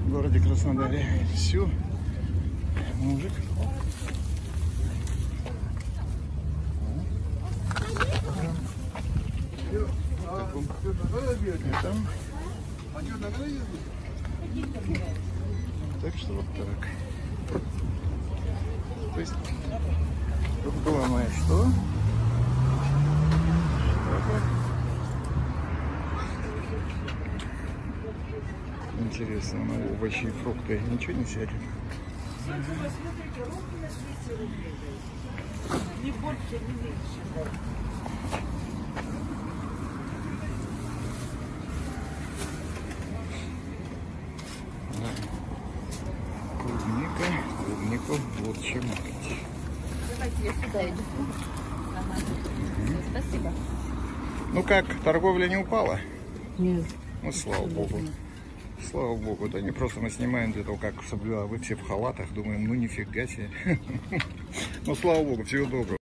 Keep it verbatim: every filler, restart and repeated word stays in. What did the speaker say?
в городе Краснодаре. Все. Мужик. Там. Так что вот так. То есть тут главное что? Чтобы... Интересно, ну овощи и фрукты ничего не сядет. Не больше, не меньше. Клубника, клубнику лучше макать. Давайте я сюда иду. Ага. Угу. Спасибо. Ну как, торговля не упала? Нет. Ну слава богу. Слава богу, да не просто мы снимаем для того, как соблюдать. Вы все в халатах, думаем, ну нифига себе. Ну слава богу, всего доброго.